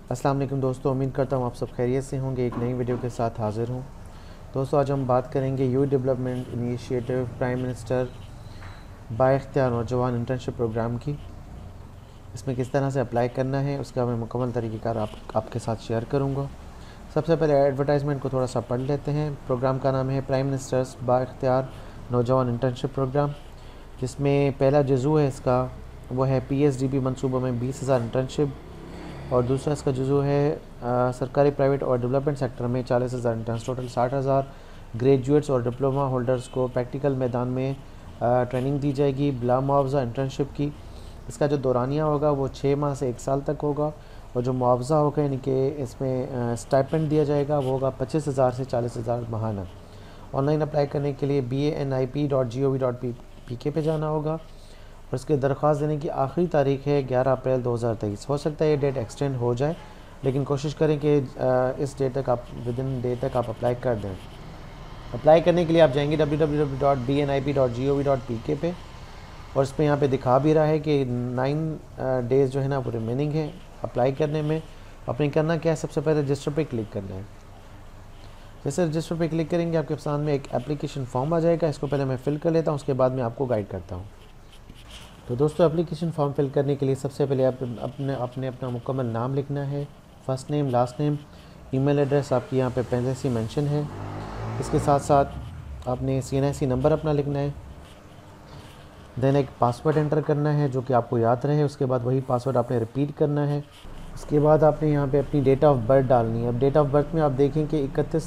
अस्सलाम वालेकुम दोस्तों, उम्मीद करता हूँ आप सब खैरियत से होंगे। एक नई वीडियो के साथ हाज़िर हूँ। दोस्तों, आज हम बात करेंगे youth development initiative prime minister बाइख्तियार नौजवान इंटर्नशिप प्रोग्राम की। इसमें किस तरह से अप्लाई करना है उसका मैं मुकम्मल तरीक़ेकार आपके साथ शेयर करूँगा। सबसे पहले एडवर्टाइजमेंट को थोड़ा सा पढ़ लेते हैं। प्रोग्राम का नाम है प्राइम मिनिस्टर्स बाइख्तियार नौजवान इंटर्नशिप प्रोग्राम, जिसमें पहला जुज़ू है इसका वो है PSDB मनसूबों में 20,000 इंटर्नशिप, और दूसरा इसका जुज़ू है सरकारी प्राइवेट और डेवलपमेंट सेक्टर में 40,000 इंटर्न्स। टोटल 60,000 ग्रेजुएट्स और डिप्लोमा होल्डर्स को प्रैक्टिकल मैदान में ट्रेनिंग दी जाएगी बिला मुआवजा इंटर्नशिप की। इसका जो दौरानिया होगा वो 6 माह से 1 साल तक होगा, और जो मुआवजा होगा यानी कि इसमें स्टाइपेंड दिया जाएगा वो होगा 25,000 से 40,000 माहाना। ऑनलाइन अप्लाई करने के लिए BANIP.gov.pk पे जाना होगा, और इसके दरख्वास्त देने की आखिरी तारीख है 11 अप्रैल 2023। हो सकता है ये डेट एक्सटेंड हो जाए, लेकिन कोशिश करें कि इस डेट तक आप विदिन डे तक आप अप्लाई कर दें। अप्लाई करने के लिए आप जाएंगे www.banip.gov.pk पे, और इस पर यहाँ पे दिखा भी रहा है कि 9 डेज़ जो है ना वो रिमेनिंग है अप्लाई करने में। अपने करना क्या है, सबसे पहले रजिस्टर पे क्लिक करना है। जैसे रजिस्टर पे क्लिक करेंगे आपके सामने एक एप्लीकेशन फॉर्म आ जाएगा। इसको पहले मैं फ़िल कर लेता हूँ, उसके बाद मैं आपको गाइड करता हूँ। तो दोस्तों, एप्लीकेशन फॉर्म फिल करने के लिए सबसे पहले आप अपना मुकम्मल नाम लिखना है, first name, last name, email address आपकी यहाँ पे पहले से मेंशन है। इसके साथ साथ आपने CNIC नंबर अपना लिखना है। देन एक पासवर्ड एंटर करना है जो कि आपको याद रहे। उसके बाद वही पासवर्ड आपने रिपीट करना है। उसके बाद आपने यहाँ पे अपनी डेट ऑफ बर्थ डालनी है। अब डेट ऑफ बर्थ में आप देखें कि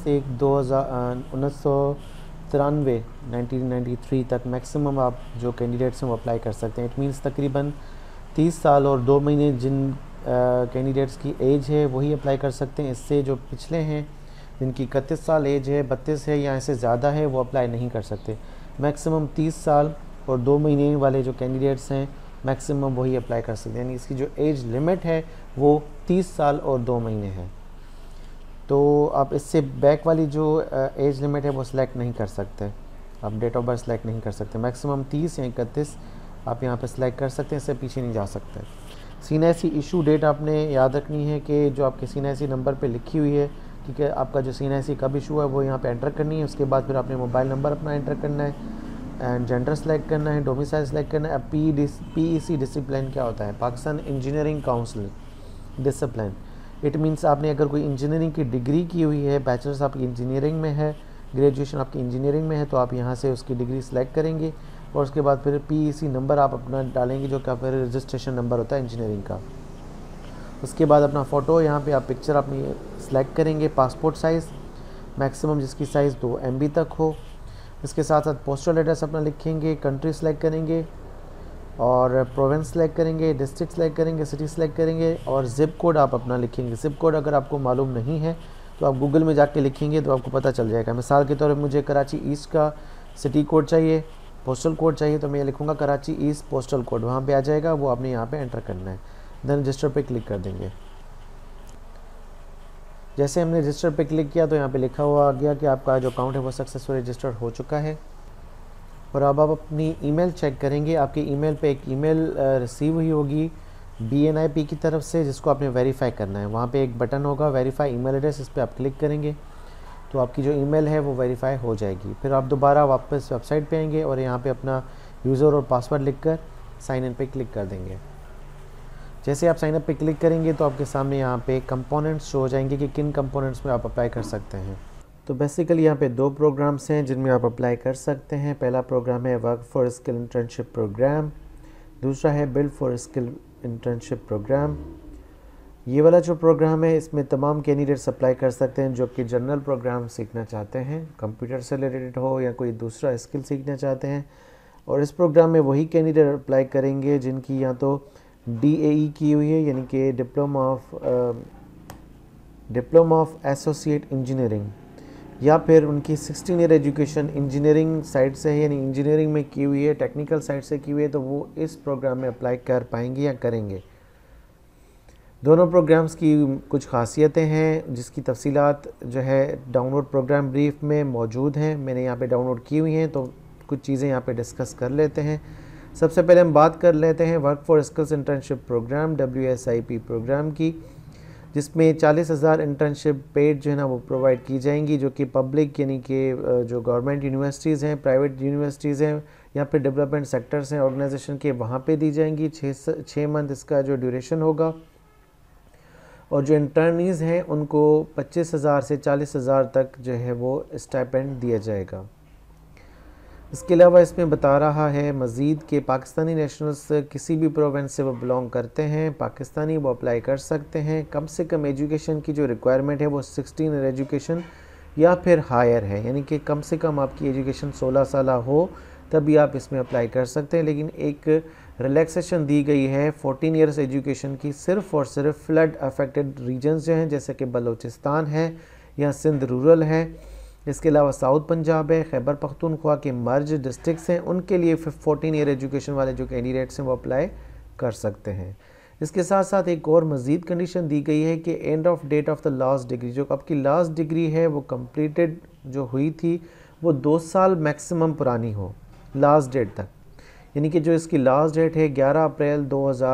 1993 तक मैक्सिमम आप जो कैंडिडेट्स हैं वो अप्लाई कर सकते हैं। इट मीन्स तकरीबन 30 साल और 2 महीने जिन कैंडिडेट्स की एज है वही अप्लाई कर सकते हैं। इससे जो पिछले हैं जिनकी 31 साल एज है, 32 है या इससे ज़्यादा है, वो अप्लाई नहीं कर सकते। मैक्सिमम 30 साल और 2 महीने वाले जो कैंडिडेट्स हैं मैक्सिमम वही अप्लाई कर सकते हैं। यानी इसकी जो एज लिमिट है वो 30 साल और 2 महीने है। तो आप इससे बैक वाली जो एज लिमिट है वो सिलेक्ट नहीं कर सकते, आप डेट ऑफ बर्थ सेलेक्ट नहीं कर सकते। मैक्सिमम 30 या 31 आप यहाँ पे सिलेक्ट कर सकते हैं, इससे पीछे नहीं जा सकते। CNIC इशू डेट आपने याद रखनी है कि जो आपके CNIC नंबर पे लिखी हुई है, ठीक है, आपका जो CNIC कब इशू है वो यहाँ पे एंटर करनी है। उसके बाद फिर आपने मोबाइल नंबर अपना एंटर करना है, एंड जेंडर सेलेक्ट करना है, डोमिसाइल सेलेक्ट करना है। PEC डिसिप्लिन क्या होता है? Pakistan engineering council discipline. It means आपने अगर कोई इंजीनियरिंग की डिग्री की हुई है, बैचलर्स आपकी इंजीनियरिंग में है, ग्रेजुएशन आपकी इंजीनियरिंग में है, तो आप यहाँ से उसकी डिग्री सेलेक्ट करेंगे, और उसके बाद फिर PEC नंबर आप अपना डालेंगे जो कि आपका रजिस्ट्रेशन नंबर होता है इंजीनियरिंग का। उसके बाद अपना फ़ोटो यहाँ पे आप पिक्चर अपनी सेलेक्ट करेंगे, पासपोर्ट साइज़ मैक्सिमम जिसकी साइज़ 2 MB तक हो। इसके साथ साथ पोस्टल एड्रेस अपना लिखेंगे, कंट्री सेलेक्ट करेंगे, और प्रोविंस सेलेक्ट करेंगे, डिस्ट्रिक्ट सेलेक्ट करेंगे, सिटी सेलेक्ट करेंगे, और ज़िप कोड आप अपना लिखेंगे। ज़िप कोड अगर आपको मालूम नहीं है तो आप गूगल में जाके लिखेंगे तो आपको पता चल जाएगा। मिसाल के तौर पर मुझे कराची ईस्ट का सिटी कोड चाहिए, पोस्टल कोड चाहिए, तो मैं लिखूँगा कराची ईस्ट पोस्टल कोड, वहाँ पे आ जाएगा, वो आपने यहाँ पे एंटर करना है। देन रजिस्टर पे क्लिक कर देंगे। जैसे हमने रजिस्टर पे क्लिक किया तो यहाँ पे लिखा हुआ आ गया कि आपका जो अकाउंट है वो सक्सेसफुल रजिस्टर्ड हो चुका है। और अब आप अपनी ईमेल चेक करेंगे। आपकी ईमेल पे एक ईमेल रिसीव हुई होगी BNIP की तरफ से, जिसको आपने वेरीफाई करना है। वहाँ पे एक बटन होगा वेरीफाई ईमेल एड्रेस, इस पर आप क्लिक करेंगे तो आपकी जो ईमेल है वो वेरीफाई हो जाएगी। फिर आप दोबारा वापस वेबसाइट पे आएंगे और यहाँ पे अपना यूज़र और पासवर्ड लिखकर साइन इन पे क्लिक कर देंगे। जैसे आप साइन अप पे क्लिक करेंगे तो आपके सामने यहाँ पे कंपोनेंट्स शो हो जाएंगे कि किन कंपोनेंट्स में आप अप्लाई कर सकते हैं। तो बेसिकली यहाँ पे 2 प्रोग्राम्स हैं जिनमें आप अप्लाई कर सकते हैं। पहला प्रोग्राम है work for skill internship program, दूसरा है build for skill internship program. ये वाला जो प्रोग्राम है इसमें तमाम कैंडिडेट्स अप्लाई कर सकते हैं जो कि जनरल प्रोग्राम सीखना चाहते हैं, कंप्यूटर से रिलेटेड हो या कोई दूसरा स्किल सीखना चाहते हैं। और इस प्रोग्राम में वही कैंडिडेट अप्लाई करेंगे जिनकी या तो DAE की हुई है, यानी कि डिप्लोमा ऑफ एसोसिएट इंजीनियरिंग, या फिर उनकी 16 ईयर एजुकेशन इंजीनियरिंग साइड से है, यानी इंजीनियरिंग में की हुई है, टेक्निकल साइड से की हुई है, तो वो इस प्रोग्राम में अप्लाई कर पाएंगे या करेंगे। दोनों प्रोग्राम्स की कुछ खासियतें हैं जिसकी तफसीलात जो है डाउनलोड प्रोग्राम ब्रीफ में मौजूद हैं, मैंने यहाँ पे डाउनलोड की हुई हैं, तो कुछ चीज़ें यहाँ पे डिस्कस कर लेते हैं। सबसे पहले हम बात कर लेते हैं work for skills internship program WSIP program की। जिसमें 40,000 इंटर्नशिप पेड जो है ना वो प्रोवाइड की जाएंगी, जो कि पब्लिक यानी कि जो गवर्नमेंट यूनिवर्सिटीज़ हैं, प्राइवेट यूनिवर्सिटीज़ हैं या फिर डेवलपमेंट सेक्टर्स हैं ऑर्गेनाइजेशन के, वहाँ पे दी जाएंगी। 6 मंथ इसका जो ड्यूरेशन होगा। और जो इंटर्नीज़ हैं उनको 25,000 से 40,000 तक जो है वो स्टाइपेंड दिया जाएगा। इसके अलावा इसमें बता रहा है मज़ीद कि पाकिस्तानी नेशनल्स किसी भी प्रोविंस से वो बिलोंग करते हैं, पाकिस्तानी, वो अप्लाई कर सकते हैं। कम से कम एजुकेशन की जो रिक्वायरमेंट है वो 16 ईयर एजुकेशन या फिर हायर है, यानी कि कम से कम आपकी एजुकेशन 16 साल हो तभी आप इसमें अप्लाई कर सकते हैं। लेकिन एक रिलैक्सेशन दी गई है 14 ईयर्स एजुकेशन की, सिर्फ़ और सिर्फ फ्लड अफेक्टेड रीजन्स जो हैं जैसे कि बलूचिस्तान है या सिंध रूरल है, इसके अलावा साउथ पंजाब है, खैबर पख्तूनख्वा के मर्ज डिस्ट्रिक्ट्स हैं, उनके लिए 14 ईयर एजुकेशन वाले जो कैंडिडेट्स हैं वो अप्लाई कर सकते हैं। इसके साथ साथ एक और मज़ीद कंडीशन दी गई है कि end of date of the last degree, जो आपकी लास्ट डिग्री है वो कंप्लीटेड जो हुई थी वो 2 साल मैक्सिमम पुरानी हो लास्ट डेट तक, यानी कि जो इसकी लास्ट डेट है 11 अप्रैल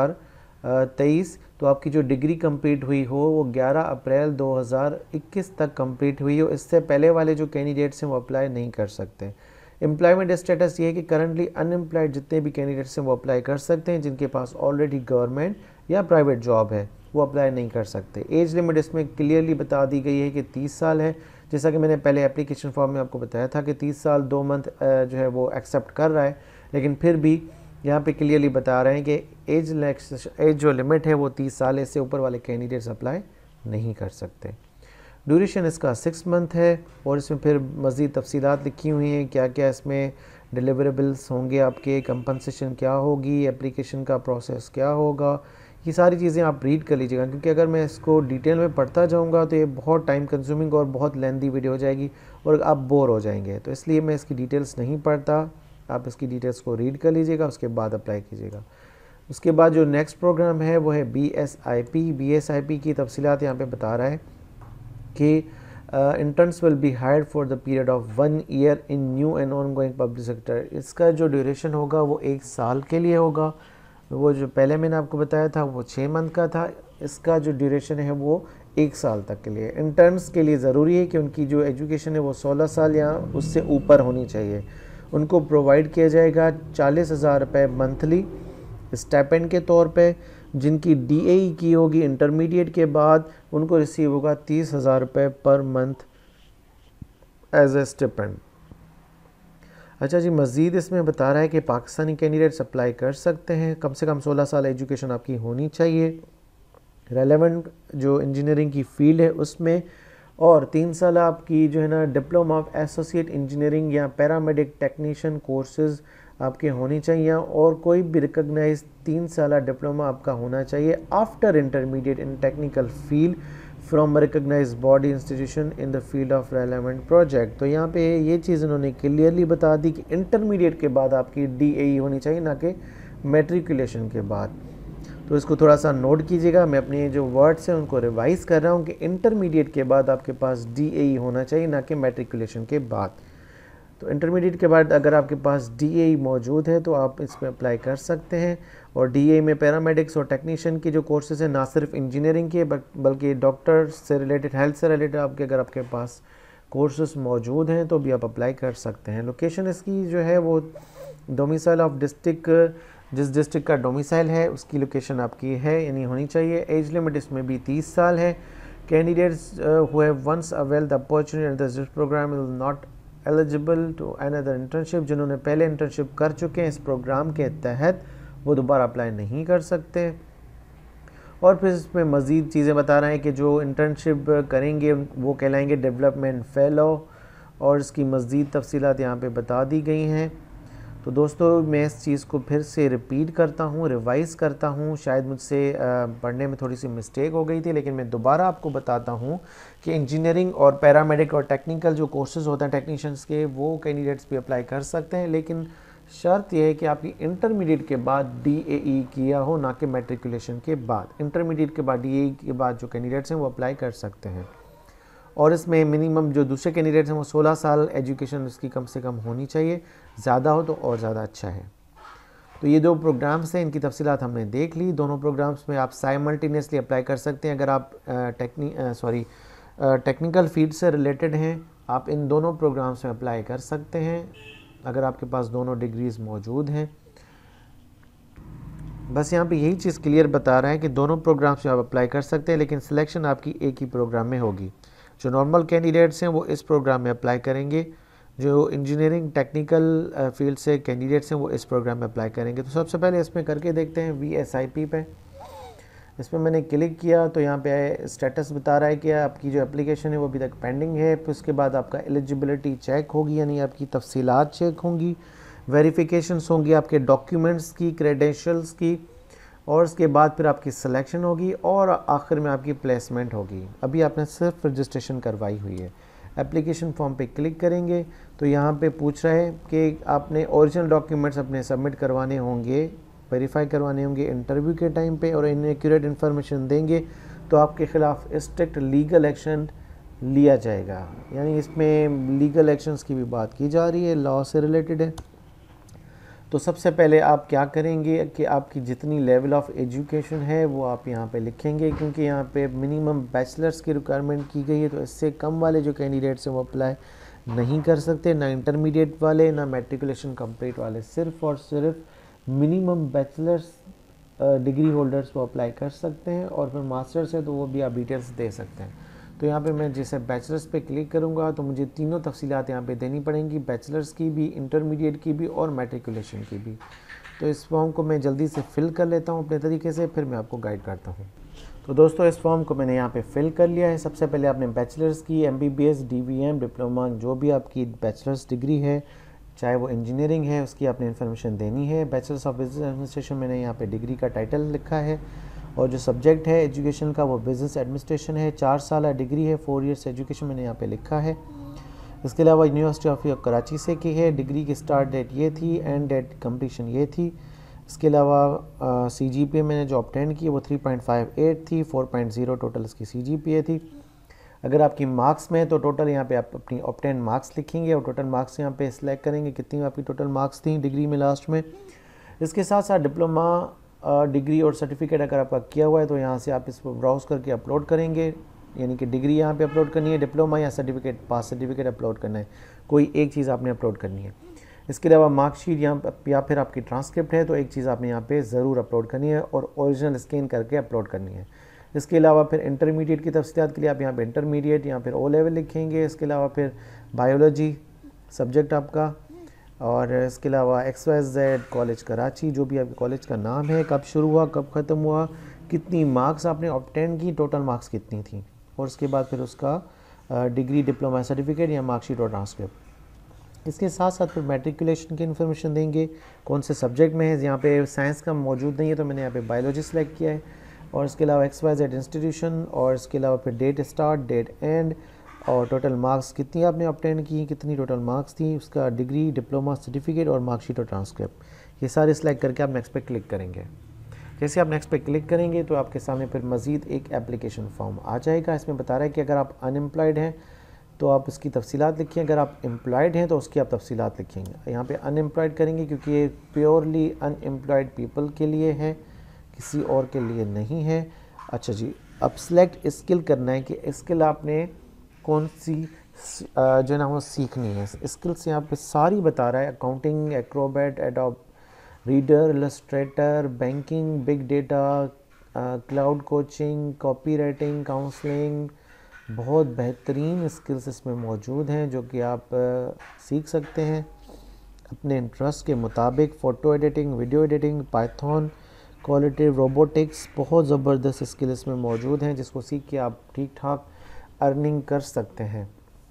2023, तो आपकी जो डिग्री कंप्लीट हुई हो वो 11 अप्रैल 2021 तक कंप्लीट हुई हो। इससे पहले वाले जो कैंडिडेट्स हैं वो अप्लाई नहीं कर सकते। एम्प्लॉयमेंट स्टेटस ये है कि करंटली अनएम्प्लॉयड जितने भी कैंडिडेट्स हैं वो अप्लाई कर सकते हैं, जिनके पास ऑलरेडी गवर्नमेंट या प्राइवेट जॉब है वो अप्लाई नहीं कर सकते। एज लिमिट इसमें क्लियरली बता दी गई है कि 30 साल है, जैसा कि मैंने पहले एप्लीकेशन फॉर्म में आपको बताया था कि 30 साल 2 मंथ जो है वो एक्सेप्ट कर रहा है, लेकिन फिर भी यहाँ पे क्लियरली बता रहे हैं कि एज जो लिमिट है वो 30 साल है, इससे ऊपर वाले कैंडिडेट्स अप्लाई नहीं कर सकते। ड्यूरेशन इसका 6 मंथ है और इसमें फिर मज़ीद तफसीलात लिखी हुई हैं, क्या क्या इसमें डिलीवरेबल्स होंगे, आपके कंपनसेशन क्या होगी, एप्लीकेशन का प्रोसेस क्या होगा, ये सारी चीज़ें आप रीड कर लीजिएगा, क्योंकि अगर मैं इसको डिटेल में पढ़ता जाऊंगा तो ये बहुत टाइम कंज्यूमिंग और बहुत लेंथी वीडियो हो जाएगी और आप बोर हो जाएंगे, तो इसलिए मैं इसकी डिटेल्स नहीं पढ़ता। आप इसकी डिटेल्स को रीड कर लीजिएगा, उसके बाद अप्लाई कीजिएगा। उसके बाद जो नेक्स्ट प्रोग्राम है वो है BSIP की तफसीलात यहाँ पे बता रहा है कि interns will be hired for the period of 1 year in new and ongoing public sector. इसका जो ड्यूरेशन होगा वो 1 साल के लिए होगा। वो जो पहले मैंने आपको बताया था वो 6 मंथ का था, इसका जो ड्यूरेशन है वो 1 साल तक के लिए। इंटर्न्स के लिए ज़रूरी है कि उनकी जो एजुकेशन है वो 16 साल या उससे ऊपर होनी चाहिए। उनको प्रोवाइड किया जाएगा 40,000 रुपये मंथली स्टाइपेंड के तौर पे, जिनकी DAE की होगी इंटरमीडिएट के बाद उनको रिसीव होगा 30,000 रुपये per month as a stipend. अच्छा जी, मज़ीद इसमें बता रहा है कि पाकिस्तानी कैंडिडेट्स अप्लाई कर सकते हैं, कम से कम 16 साल एजुकेशन आपकी होनी चाहिए, रेलेवेंट जो इंजीनियरिंग की फ़ील्ड है उसमें, और 3 साल आपकी जो है ना डिप्लोमा ऑफ एसोसिएट इंजीनियरिंग या पैरामेडिक टेक्नीशियन कोर्सेज़ आपके होनी चाहिए, और कोई भी रिकग्नाइज 3 साल डिप्लोमा आपका होना चाहिए after intermediate in technical field from recognize body institution in the field of relevant project. तो यहाँ पे ये चीज़ इन्होंने क्लियरली बता दी कि इंटरमीडिएट के बाद आपकी DAE होनी चाहिए, ना कि मैट्रिकुलेशन के बाद। तो इसको थोड़ा सा नोट कीजिएगा, मैं अपने जो वर्ड्स हैं उनको रिवाइज़ कर रहा हूँ कि इंटरमीडिएट के बाद आपके पास DAE होना चाहिए, ना कि मैट्रिकुलेशन के बाद। तो इंटरमीडिएट के बाद अगर आपके पास DAE मौजूद है तो आप इसमें अप्लाई कर सकते हैं। और DAE में पैरामेडिक्स और टेक्नीशियन की जो कोर्सेज़ हैं, ना सिर्फ इंजीनियरिंग के बल्कि डॉक्टर से रिलेटेड, हेल्थ से रिलेटेड आपके अगर आपके पास कोर्सेज़ मौजूद हैं तो भी आप अप्लाई कर सकते हैं। लोकेशन इसकी जो है वो डोमिसाइल ऑफ डिस्ट्रिक्ट, जिस डिस्ट्रिक्ट का डोमिसाइल है उसकी लोकेशन आपकी है यानी होनी चाहिए। एज लिमिट इसमें भी 30 साल है। Candidates who have once avail the opportunity in this program will not eligible to another internship. जिन्होंने पहले इंटर्नशिप कर चुके हैं इस प्रोग्राम के तहत वो दोबारा अप्लाई नहीं कर सकते। और फिर इसमें मज़ीद चीज़ें बता रहे हैं कि जो इंटर्नशिप करेंगे वो कहलाएंगे डेवलपमेंट फ़ेलो, और इसकी मज़ीद तफसीलात यहाँ पे बता दी गई हैं। तो दोस्तों मैं इस चीज़ को फिर से रिपीट करता हूँ, रिवाइज़ करता हूँ, शायद मुझसे पढ़ने में थोड़ी सी मिस्टेक हो गई थी, लेकिन मैं दोबारा आपको बताता हूँ कि इंजीनियरिंग और पैरामेडिक और टेक्निकल जो कोर्सेज़ होते हैं टेक्नीशियंस के, वो कैंडिडेट्स भी अप्लाई कर सकते हैं, लेकिन शर्त यह है कि आपकी इंटरमीडिएट के बाद DAE किया हो, ना कि मैट्रिकुलेशन के बाद। इंटरमीडिएट के बाद DAE के बाद जो कैंडिडेट्स हैं वो अप्लाई कर सकते हैं। और इसमें मिनिमम जो दूसरे कैंडिडेट्स हैं वो 16 साल एजुकेशन उसकी कम से कम होनी चाहिए, ज़्यादा हो तो और ज़्यादा अच्छा है। तो ये दो प्रोग्राम्स हैं, इनकी तफसीलात हमने देख ली। दोनों प्रोग्राम्स में आप साइमल्टेनियसली अप्लाई कर सकते हैं। अगर आप टेक्निकल फील्ड से रिलेटेड हैं, आप इन दोनों प्रोग्राम्स में अप्लाई कर सकते हैं अगर आपके पास दोनों डिग्रीज़ मौजूद हैं। बस यहाँ पे यही चीज़ क्लियर बता रहा है कि दोनों प्रोग्राम्स में आप अप्लाई कर सकते हैं, लेकिन सिलेक्शन आपकी एक ही प्रोग्राम में होगी। जो नॉर्मल कैंडिडेट्स हैं वो इस प्रोग्राम में अप्लाई करेंगे, जो इंजीनियरिंग टेक्निकल फील्ड से कैंडिडेट्स हैं वो इस प्रोग्राम में अप्लाई करेंगे। तो सबसे पहले इसमें करके देखते हैं VSIP पे। इसमें मैंने क्लिक किया तो यहाँ पे स्टेटस बता रहा है कि आपकी जो एप्लीकेशन है वो अभी तक पेंडिंग है। फिर उसके बाद आपका एलिजिबिलिटी चेक होगी, यानी आपकी तफसीलात चेक होंगी, वेरिफिकेशंस होंगी आपके डॉक्यूमेंट्स की, क्रेडेंशियल्स की, और उसके बाद फिर आपकी सिलेक्शन होगी और आखिर में आपकी प्लेसमेंट होगी। अभी आपने सिर्फ रजिस्ट्रेशन करवाई हुई है। एप्लीकेशन फॉर्म पे क्लिक करेंगे तो यहाँ पे पूछ रहा है कि आपने ओरिजिनल डॉक्यूमेंट्स अपने सबमिट करवाने होंगे, वेरीफाई करवाने होंगे इंटरव्यू के टाइम पे, और इनएक्यूरेट इन्फॉर्मेशन देंगे तो आपके ख़िलाफ़ स्ट्रिक्ट लीगल एक्शन लिया जाएगा। यानी इसमें लीगल एक्शंस की भी बात की जा रही है, लॉ से रिलेटेड है। तो सबसे पहले आप क्या करेंगे कि आपकी जितनी लेवल ऑफ एजुकेशन है वो आप यहाँ पे लिखेंगे, क्योंकि यहाँ पे मिनिमम बैचलर्स की रिक्वायरमेंट की गई है। तो इससे कम वाले जो कैंडिडेट्स हैं वो अप्लाई नहीं कर सकते, ना इंटरमीडिएट वाले ना मैट्रिकुलेशन कंप्लीट वाले, सिर्फ और सिर्फ मिनिमम बैचलर्स डिग्री होल्डर्स वो अप्लाई कर सकते हैं। और फिर मास्टर्स है तो वो भी आप डिटेल्स दे सकते हैं। तो यहाँ पे मैं जैसे बैचलर्स पे क्लिक करूँगा तो मुझे तीनों तफसीलात यहाँ पे देनी पड़ेंगी, बैचलर्स की भी, इंटरमीडिएट की भी और मैट्रिकुलेशन की भी। तो इस फॉर्म को मैं जल्दी से फ़िल कर लेता हूँ अपने तरीके से, फिर मैं आपको गाइड करता हूँ। तो दोस्तों इस फॉर्म को मैंने यहाँ पे फ़िल कर लिया है। सबसे पहले आपने बैचलर्स की, MBBS, DVM, डिप्लोमा, जो भी आपकी बैचलर्स डिग्री है, चाहे वो इंजीनियरिंग है, उसकी आपने इन्फॉर्मेशन देनी है। बैचलर्स ऑफ बिजनेस एडमिनिस्ट्रेशन मैंने यहाँ पे डिग्री का टाइटल लिखा है, और जो सब्जेक्ट है एजुकेशन का वो बिज़नेस एडमिनिस्ट्रेशन है। 4 साल डिग्री है, 4 इयर्स एजुकेशन मैंने यहाँ पे लिखा है। इसके अलावा यूनिवर्सिटी ऑफ कराची से की है। डिग्री की स्टार्ट डेट ये थी, एंड डेट कंप्लीशन ये थी। इसके अलावा CGPA मैंने जो ऑब्टेन की वो 3.58 थी, 4.0 टोटल इसकी CGPA थी। अगर आपकी मार्क्स में तो टोटल यहाँ पे आप अपनी ऑब्टेन मार्क्स लिखेंगे और टोटल मार्क्स यहाँ पे सिलेक्ट करेंगे कितनी आपकी टोटल मार्क्स थी डिग्री में लास्ट में। इसके साथ साथ डिप्लोमा डिग्री और सर्टिफिकेट अगर आपका किया हुआ है तो यहाँ से आप इसको ब्राउज़ करके अपलोड करेंगे, यानी कि डिग्री यहाँ पे अपलोड करनी है, डिप्लोमा या सर्टिफिकेट, पास सर्टिफिकेट अपलोड करना है, कोई एक चीज़ आपने अपलोड करनी है। इसके अलावा मार्कशीट या फिर आपकी ट्रांसक्रिप्ट है तो एक चीज़ आपने यहाँ पे ज़रूर अपलोड करनी है और ओरिजिनल स्कैन करके अपलोड करनी है। इसके अलावा फिर इंटरमीडिएट की तफसीलात के लिए आप यहाँ पे इंटरमीडिएट या फिर O लेवल लिखेंगे। इसके अलावा फिर बायोलॉजी सब्जेक्ट आपका, और इसके अलावा XYZ कॉलेज कराची, जो भी आपके कॉलेज का नाम है, कब शुरू हुआ, कब ख़त्म हुआ, कितनी मार्क्स आपने ऑब्टेन की, टोटल मार्क्स कितनी थी, और उसके बाद फिर उसका डिग्री, डिप्लोमा सर्टिफिकेट या मार्कशीट और ट्रांसक्रिप्ट। इसके साथ साथ फिर मैट्रिकुलेशन की इन्फॉर्मेशन देंगे, कौन से सब्जेक्ट में है। यहाँ पे साइंस का मौजूद नहीं है तो मैंने यहाँ पे बायोलॉजी सेलेक्ट किया है। और इसके अलावा XYZ इंस्टीट्यूशन, और इसके अलावा फिर डेट स्टार्ट, डेट एंड, और टोटल मार्क्स कितनी आपने ऑब्टेन की, कितनी टोटल मार्क्स थी, उसका डिग्री, डिप्लोमा सर्टिफिकेट और मार्कशीट और ट्रांसक्रिप्ट, ये सारे सिलेक्ट करके आप नेक्स्ट पे क्लिक करेंगे। जैसे आप नेक्स्ट पे क्लिक करेंगे तो आपके सामने फिर मज़ीद एक एप्लीकेशन फॉर्म आ जाएगा। इसमें बता रहा है कि अगर आप अनएम्प्लॉयड हैं तो आप इसकी तफसीलात लिखिए, अगर आप एम्प्लॉयड हैं तो उसकी आप तफसीलात लिखेंगे। यहाँ पे अनएम्प्लॉयड करेंगे क्योंकि ये प्योरली अनएम्प्लॉयड पीपल के लिए है, किसी और के लिए नहीं है। अच्छा जी, अब सिलेक्ट स्किल करना है कि स्किल आपने कौन सी जो है ना वो सीखनी है। स्किल्स यहाँ पे सारी बता रहा है, accounting, acrobat, adobe reader, illustrator, banking, big data, cloud coaching, copywriting, counselling, बहुत बेहतरीन स्किल्स इसमें मौजूद हैं जो कि आप सीख सकते हैं अपने इंटरेस्ट के मुताबिक। Photo editing, video editing, Python, qualitative robotics, बहुत ज़बरदस्त स्किल इसमें मौजूद हैं जिसको सीख के आप ठीक ठाक अर्निंग कर सकते हैं।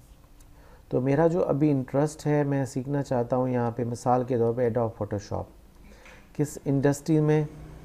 तो मेरा जो अभी इंटरेस्ट है, मैं सीखना चाहता हूँ यहाँ पे मिसाल के तौर पे एडोब फोटोशॉप। किस इंडस्ट्री में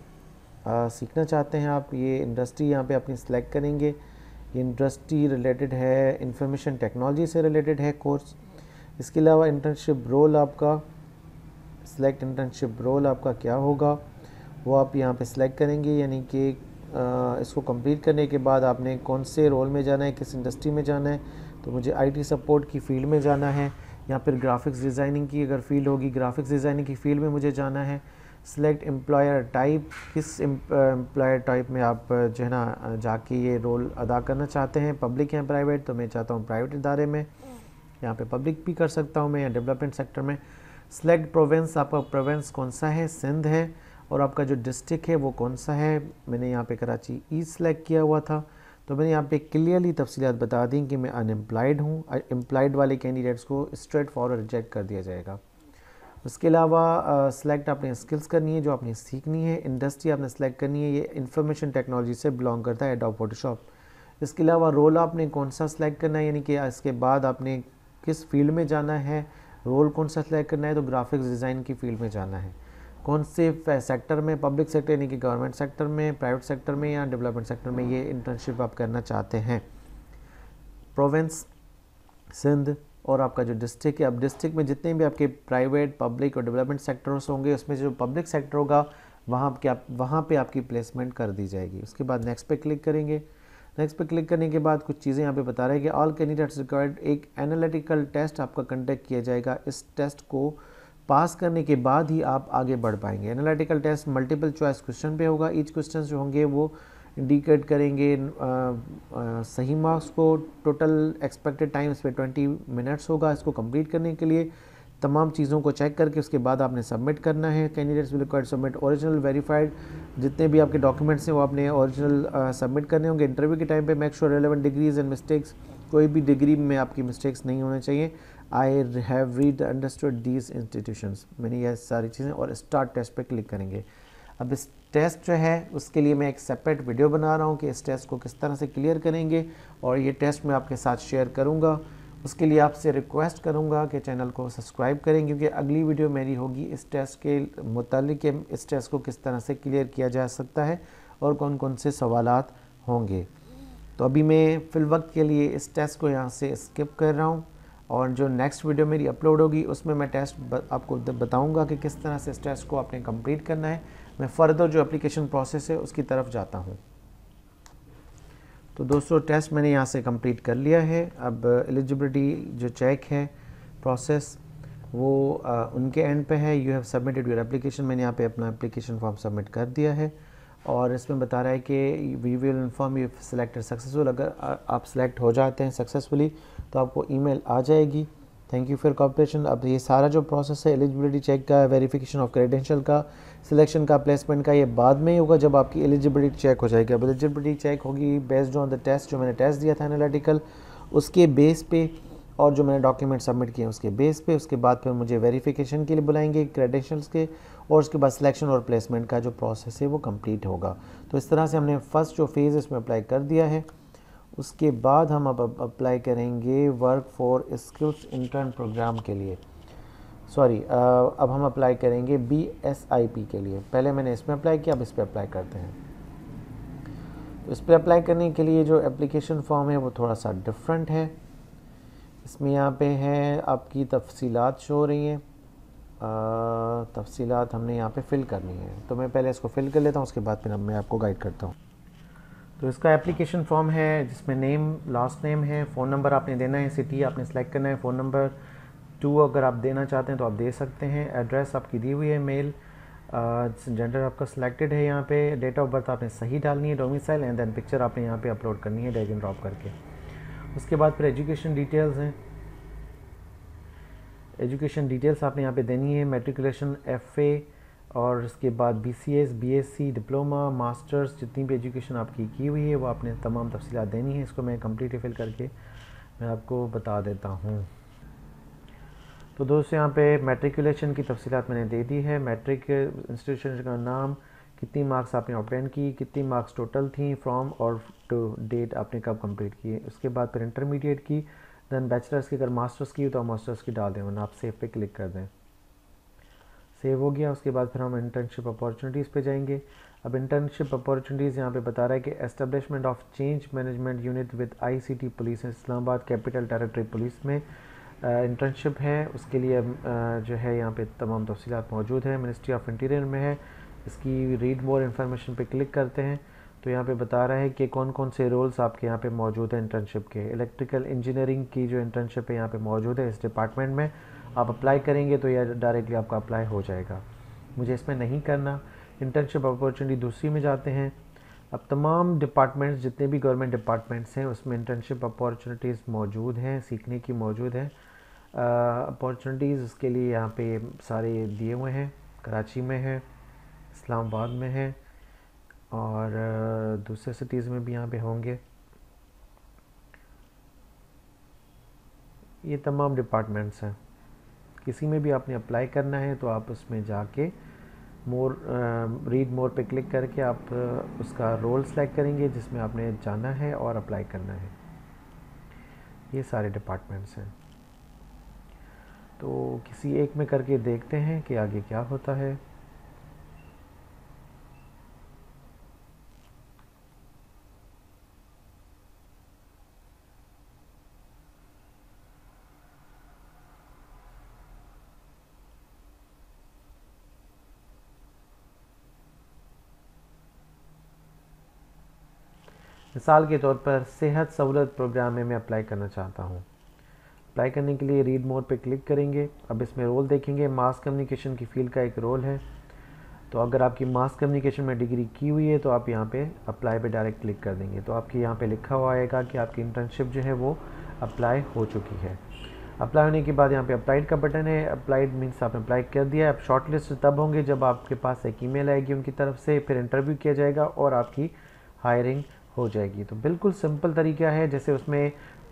सीखना चाहते हैं आप, ये इंडस्ट्री यहाँ पे अपनी सिलेक्ट करेंगे। ये इंडस्ट्री रिलेटेड है, इंफॉर्मेशन टेक्नोलॉजी से रिलेटेड है कोर्स। इसके अलावा इंटर्नशिप रोल आपका, सिलेक्ट इंटर्नशिप रोल आपका क्या होगा वो आप यहाँ पे सिलेक्ट करेंगे, यानी कि इसको कंप्लीट करने के बाद आपने कौन से रोल में जाना है, किस इंडस्ट्री में जाना है। तो मुझे IT सपोर्ट की फ़ील्ड में जाना है, या फिर ग्राफिक्स डिज़ाइनिंग की अगर फील्ड होगी, ग्राफिक्स डिज़ाइनिंग की फ़ील्ड में मुझे जाना है, सिलेक्ट एम्प्लॉयर टाइप, किस एम्प्लॉयर टाइप में आप जो है ना जाके ये रोल अदा करना चाहते हैं, पब्लिक या प्राइवेट। तो मैं चाहता हूँ प्राइवेट इदारे में, यहाँ पे पब्लिक भी कर सकता हूँ मैं, या डेवलपमेंट सेक्टर में। सिलेक्ट प्रोविंस, आपका प्रोविंस कौन सा है, सिंध है, और आपका जो डिस्ट्रिक्ट है वो कौन सा है। मैंने यहाँ पे कराची ईस्ट सेलेक्ट किया हुआ था, तो मैंने यहाँ पे क्लियरली तफसीलात बता दी कि मैं अनएम्प्लॉयड हूँ। एम्प्लॉयड वाले कैंडिडेट्स को स्ट्रेट फॉरवर्ड रिजेक्ट कर दिया जाएगा। उसके अलावा सिलेक्ट आपने स्किल्स करनी है जो आपने सीखनी है। इंडस्ट्री आपने सेलेक्ट करनी है, ये इंफॉर्मेशन टेक्नोलॉजी से बिलोंग करता है, एडोब फोटोशॉप। इसके अलावा रोल आपने कौन सा सिलेक्ट करना है, यानी कि इसके बाद आपने किस फील्ड में जाना है, रोल कौन सा सिलेक्ट करना है, तो ग्राफिक्स डिज़ाइन की फील्ड में जाना है। कौन से सेक्टर में, पब्लिक सेक्टर यानी कि गवर्नमेंट सेक्टर में, प्राइवेट सेक्टर में या डेवलपमेंट सेक्टर में ये इंटर्नशिप आप करना चाहते हैं। प्रोविंस, सिंध और आपका जो डिस्ट्रिक्ट है। अब डिस्ट्रिक्ट में जितने भी आपके प्राइवेट, पब्लिक और डेवलपमेंट सेक्टर्स होंगे, उसमें जो पब्लिक सेक्टर होगा वहाँ पे आपकी प्लेसमेंट कर दी जाएगी। उसके बाद नेक्स्ट पे क्लिक करेंगे। नेक्स्ट पे क्लिक करने के बाद कुछ चीज़ें यहाँ पे बता रहे हैं कि ऑल कैंडिडेट्स रिक्वायर्ड, एक एनालिटिकल टेस्ट आपका कंडक्ट किया जाएगा। इस टेस्ट को पास करने के बाद ही आप आगे बढ़ पाएंगे। Analytical test multiple choice question पे होगा। ईच क्वेश्चन जो होंगे वो इंडिकेट करेंगे सही मार्क्स को। टोटल एक्सपेक्टेड टाइम इस पर 20 मिनट्स होगा इसको कंप्लीट करने के लिए। तमाम चीज़ों को चेक करके उसके बाद आपने सबमिट करना है। Candidates will required submit original verified, जितने भी आपके डॉक्यूमेंट्स हैं वो आपने ओरिजिनल सबमिट करने होंगे। इंटरव्यू के टाइम पे make sure relevant degrees and mistakes, कोई भी डिग्री में आपकी मिस्टेक्स नहीं होने चाहिए। I have read understood these institutions, मैंने ये सारी चीज़ें, और स्टार्ट टेस्ट पे क्लिक करेंगे। अब इस टेस्ट जो है उसके लिए मैं एक सेपरेट वीडियो बना रहा हूँ कि इस टेस्ट को किस तरह से क्लियर करेंगे, और ये टेस्ट मैं आपके साथ शेयर करूँगा। उसके लिए आपसे रिक्वेस्ट करूँगा कि चैनल को सब्सक्राइब करें, क्योंकि अगली वीडियो मेरी होगी इस टेस्ट के मुतालिक, इस टेस्ट को किस तरह से क्लियर किया जा सकता है और कौन कौन से सवालात होंगे। तो अभी मैं फ़िलवक्त के लिए इस टेस्ट को यहाँ से स्किप कर रहा हूँ, और जो नेक्स्ट वीडियो मेरी अपलोड होगी उसमें मैं टेस्ट आपको बताऊँगा कि किस तरह से इस टेस्ट को आपने कंप्लीट करना है। मैं फ़र्दर जो एप्लीकेशन प्रोसेस है उसकी तरफ जाता हूँ। तो दोस्तों टेस्ट मैंने यहाँ से कंप्लीट कर लिया है। अब एलिजिबिलिटी जो चेक है प्रोसेस वो उनके एंड पे है। You have submitted your application, मैंने यहाँ पे अपना एप्लीकेशन फॉर्म सबमिट कर दिया है, और इसमें बता रहा है कि we will inform you selected successful. अगर आप सिलेक्ट हो जाते हैं सक्सेसफुली तो आपको ईमेल आ जाएगी, थैंक यू फॉर कॉपरेशन। अब ये सारा जो प्रोसेस है एलिजिबिलिटी चेक का, वेरिफिकेशन ऑफ क्रेडेंशियल का, सिलेक्शन का, प्लेसमेंट का, ये बाद में ही होगा जब आपकी एलिजिबिलिटी चेक हो जाएगी। अब एलिजिबिलिटी चेक होगी बेस्ड ऑन द टेस्ट, जो मैंने टेस्ट दिया था एनालिटिकल, उसके बेस पे, और जो मैंने डॉक्यूमेंट सबमिट किए उसके बेस पे। उसके बाद फिर मुझे वेरिफिकेशन के लिए बुलाएंगे क्रेडेंशियल्स के, और उसके बाद सिलेक्शन और प्लेसमेंट का जो प्रोसेस है वो कंप्लीट होगा। तो इस तरह से हमने फर्स्ट जो फेज़ इसमें अप्लाई कर दिया है। उसके बाद हम अब अप्लाई करेंगे work for skills intern program के लिए, अब हम अप्लाई करेंगे BSIP के लिए। पहले मैंने इसमें अप्लाई किया, अब इस पर अप्लाई करते हैं। तो इस पर अप्लाई करने के लिए जो एप्लीकेशन फॉर्म है वो थोड़ा सा डिफरेंट है। इसमें यहाँ पे है आपकी तफसीलात शो हो रही हैं, तफसीलात हमने यहाँ पे फ़िल करनी है। तो मैं पहले इसको फ़िल कर लेता हूँ, उसके बाद फिर मैं आपको गाइड करता हूँ। तो इसका एप्लीकेशन फॉर्म है जिसमें नेम, लास्ट नेम है, फ़ोन नंबर आपने देना है, सिटी आपने सेलेक्ट करना है, फ़ोन नंबर 2 अगर आप देना चाहते हैं तो आप दे सकते हैं, एड्रेस आपकी दी हुई है, मेल, जेंडर आपका सिलेक्टेड है, यहाँ पे डेट ऑफ बर्थ आपने सही डालनी है, डोमिसाइल, एंड देन पिक्चर आपने यहाँ पे अपलोड करनी है ड्रैग एंड ड्रॉप करके। उसके बाद फिर एजुकेशन डिटेल्स हैं, एजुकेशन डिटेल्स आपने यहाँ पे देनी है, मैट्रिकुलेशन, FA, और उसके बाद BCS, BSc, डिप्लोमा, मास्टर्स, जितनी भी एजुकेशन आपकी की हुई है वो आपने तमाम तफसीलात देनी है। इसको मैं कंप्लीट फिल करके मैं आपको बता देता हूँ। तो दोस्तों यहाँ पे मैट्रिकुलेशन की तफसीलात मैंने दे दी है, मैट्रिक इंस्टीट्यूशन का नाम, कितनी मार्क्स आपने ऑब्टेन की, कितनी मार्क्स टोटल थी, फ्रॉम और टू डेट आपने कब कंप्लीट की। उसके बाद फिर इंटरमीडिएट की, दैन बैचलर्स की, अगर मास्टर्स की तो आप मास्टर्स की डाल दें, वरना आप सेव पे क्लिक कर दें। सेव हो गया। उसके बाद फिर हम इंटर्नशिप अपॉर्चुनिटीज़ पे जाएंगे। अब इंटर्नशिप अपॉर्चुनिटीज़ यहाँ पे बता रहा है कि establishment of change management unit with ICT police, Islamabad capital territory police में इंटर्नशिप है। उसके लिए जो है यहाँ पे तमाम तफसीलात मौजूद है, मिनिस्ट्री ऑफ इंटीरियर में है। इसकी रीड मोर इन्फॉर्मेशन पे क्लिक करते हैं तो यहाँ पे बता रहा है कि कौन कौन से रोल्स आपके यहाँ पे मौजूद हैं इंटर्नशिप के। इलेक्ट्रिकल इंजीनियरिंग की जो इंटर्नशिप है यहाँ पे मौजूद है, इस डिपार्टमेंट में आप अप्लाई करेंगे तो यह डायरेक्टली आपका अप्लाई हो जाएगा। मुझे इसमें नहीं करना, इंटर्नशिप अपॉर्चुनिटी दूसरी में जाते हैं। अब तमाम डिपार्टमेंट्स, जितने भी गवर्नमेंट डिपार्टमेंट्स हैं, उसमें इंटर्नशिप अपॉर्चुनिटीज़ मौजूद हैं, सीखने की मौजूद है अपॉर्चुनिटीज़। उसके लिए यहाँ पे सारे दिए हुए हैं। कराची में है, इस्लामाबाद में है, और दूसरे सिटीज़ में भी यहाँ पे होंगे। ये तमाम डिपार्टमेंट्स हैं। किसी में भी आपने अप्लाई करना है तो आप उसमें जाके रीड मोर पे क्लिक करके आप उसका रोल सेलेक्ट करेंगे जिसमें आपने जाना है और अप्लाई करना है। ये सारे डिपार्टमेंट्स हैं। तो किसी एक में करके देखते हैं कि आगे क्या होता है। मिसाल के तौर पर सेहत सहूलत प्रोग्राम में मैं अप्लाई करना चाहता हूँ। अप्लाई करने के लिए रीड मोर पे क्लिक करेंगे। अब इसमें रोल देखेंगे, मास कम्युनिकेशन की फील्ड का एक रोल है। तो अगर आपकी मास कम्युनिकेशन में डिग्री की हुई है तो आप यहाँ पे अप्लाई पे डायरेक्ट क्लिक कर देंगे। तो आपकी यहाँ पे लिखा हुआ आएगा कि आपकी इंटर्नशिप जो है वो अप्लाई हो चुकी है। अप्लाई होने के बाद यहाँ पे अप्लाइड का बटन है। अप्लाइड मीन्स आपने अप्लाई कर दिया। अब शॉर्ट लिस्ट तब होंगे जब आपके पास एक ईमेल आएगी उनकी तरफ से, फिर इंटरव्यू किया जाएगा और आपकी हायरिंग हो जाएगी। तो बिल्कुल सिंपल तरीका है। जैसे उसमें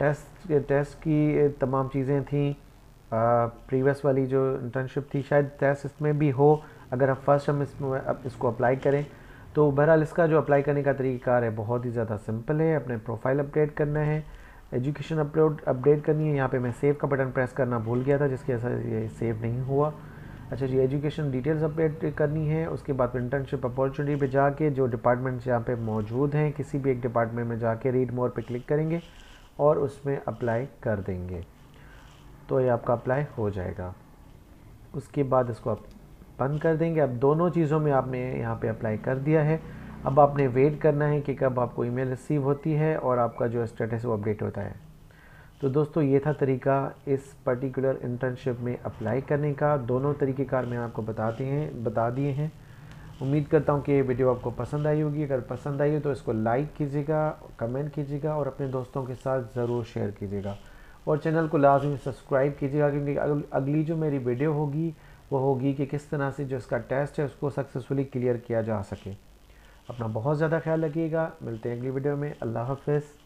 टेस्ट की तमाम चीज़ें थी, प्रीवियस वाली जो इंटर्नशिप थी, शायद टेस्ट इसमें भी हो अगर हम फर्स्ट हम इसको अप्लाई करें। तो बहरहाल इसका जो अप्लाई करने का तरीक़ाकार है बहुत ही ज़्यादा सिंपल है। अपने प्रोफाइल अपडेट करना है, एजुकेशन अपडेट करनी है। यहाँ पे मैं सेव का बटन प्रेस करना भूल गया था जिसकी वजह से ये सेव नहीं हुआ। अच्छा जी, एजुकेशन डिटेल्स अपडेट करनी है। उसके बाद इंटर्नशिप अपॉर्चुनिटी पे जाके जो डिपार्टमेंट्स यहाँ पे मौजूद हैं, किसी भी एक डिपार्टमेंट में जाके रीड मोर पे क्लिक करेंगे और उसमें अप्लाई कर देंगे तो ये आपका अप्लाई हो जाएगा। उसके बाद इसको आप बंद कर देंगे। अब दोनों चीज़ों में आपने यहाँ पे अप्लाई कर दिया है। अब आपने वेट करना है कि कब आपको ईमेल रिसीव होती है और आपका जो स्टेटस वो अपडेट होता है। तो दोस्तों ये था तरीका इस पर्टिकुलर इंटर्नशिप में अप्लाई करने का। दोनों तरीक़ेकार मैं आपको बता दिए हैं। उम्मीद करता हूँ कि ये वीडियो आपको पसंद आई होगी। अगर पसंद आई हो तो इसको लाइक कीजिएगा, कमेंट कीजिएगा और अपने दोस्तों के साथ ज़रूर शेयर कीजिएगा और चैनल को लाजमी सब्सक्राइब कीजिएगा, क्योंकि अगली जो मेरी वीडियो होगी वो होगी कि किस तरह से जो इसका टेस्ट है उसको सक्सेसफुली क्लियर किया जा सके। अपना बहुत ज़्यादा ख्याल रखिएगा। मिलते हैं अगली वीडियो में। अल्लाह हाफ़िज़।